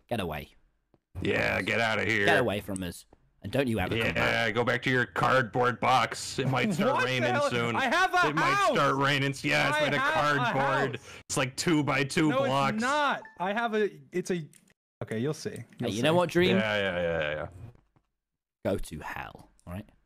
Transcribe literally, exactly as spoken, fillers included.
Get away. Yeah, get out of here. Get away from us. And don't you ever yeah, come back. go back to your cardboard box. It might start raining soon. I have a It house. might start raining. Yeah, it's I made of have a cardboard. house. It's like two by two no, blocks. it's not. I have a. It's a. Okay, you'll see. You'll Hey, you see. know what, Dream? Yeah, yeah, yeah, yeah. Go to hell. All right.